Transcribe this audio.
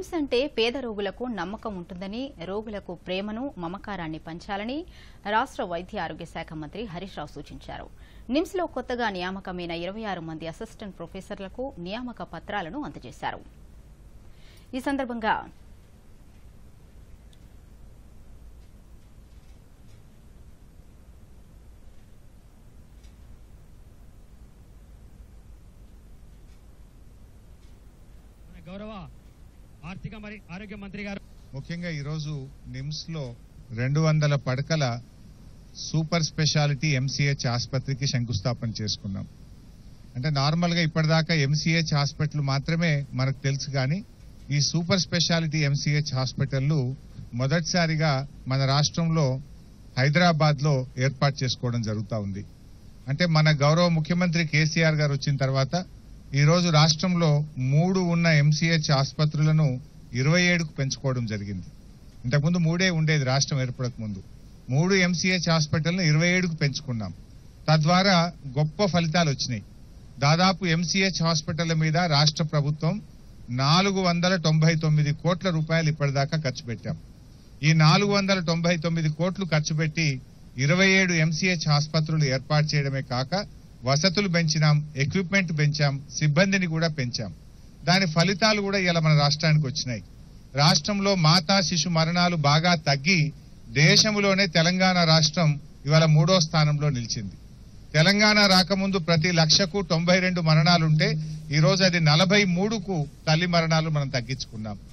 నిమ్స్ అంటే పేద రోగులకు నమ్మకం ఉంటుందని, రోగులకు ప్రేమను, మమకారాన్ని పంచాలని రాష్ట్ర వైద్య ఆరోగ్య శాఖ మంత్రి హరీష్ రావు సూచించారు. నిమ్స్లో కొత్తగా నియామకమైన 26 మంది అసిస్టెంట్ ప్రొఫెసర్లకు నియామక పత్రాలను అందజేశారు. ఈ సందర్భంగా గౌరవ ఆర్థిక మరియు ఆరోగ్య మంత్రి గారు ముఖ్యంగా ఈరోజు నిమ్స్ లో 200 పడకల సూపర్ స్పెషాలిటీ ఎంసీహెచ్ ఆసుపత్రికి శంకుస్థాపన చేసుకున్నాం. అంటే నార్మల్ గా ఇప్పటిదాకా ఎంసీహెచ్ హాస్పిటల్ మాత్రమే మనకు తెలుసు, కానీ ఈ సూపర్ స్పెషాలిటీ ఎంసీహెచ్ హాస్పిటల్ మొదటిసారిగా మన రాష్ట్రంలో హైదరాబాద్ లో ఏర్పాటు చేసుకోవడం జరుగుతూ ఉంది. అంటే మన గౌరవ ముఖ్యమంత్రి కేసీఆర్ గారు వచ్చిన తర్వాత ఈ రోజు రాష్ట్రంలో 3 ఉన్న ఎంసీహెచ్ ఆసుపత్రులను 27కు పెంచుకోవడం జరిగింది. ఇంతకుముందు 3 ఉండేది రాష్ట్రం ఏర్పడక ముందు. 3 ఎంసీహెచ్ హాస్పిటల్ను 27కు పెంచుకున్నాం. తద్వారా గొప్ప ఫలితాలు వచ్చినాయి. దాదాపు ఎంసీహెచ్ హాస్పిటల్ మీద రాష్ట్ర ప్రభుత్వం 499 కోట్ల రూపాయలు ఇప్పటిదాకా ఖర్చు పెట్టాం. ఈ 499 కోట్లు ఖర్చు పెట్టి 27 ఎంసీహెచ్ ఆసుపత్రులు ఏర్పాటు చేయడమే కాక వసతులు పెంచినాం, ఎక్విప్మెంట్ పెంచాం, సిబ్బందిని కూడా పెంచాం. దాని ఫలితాలు కూడా ఇలా మన రాష్ట్రానికి వచ్చినాయి. రాష్ట్రంలో మాతా శిశు మరణాలు బాగా తగ్గి దేశంలోనే తెలంగాణ రాష్ట్రం ఇవాళ 3వ స్థానంలో నిలిచింది. తెలంగాణ రాకముందు ప్రతి 1,00,000కు 92 మరణాలుంటే ఈ రోజు అది 43కు తల్లి మరణాలు మనం తగ్గించుకున్నాం.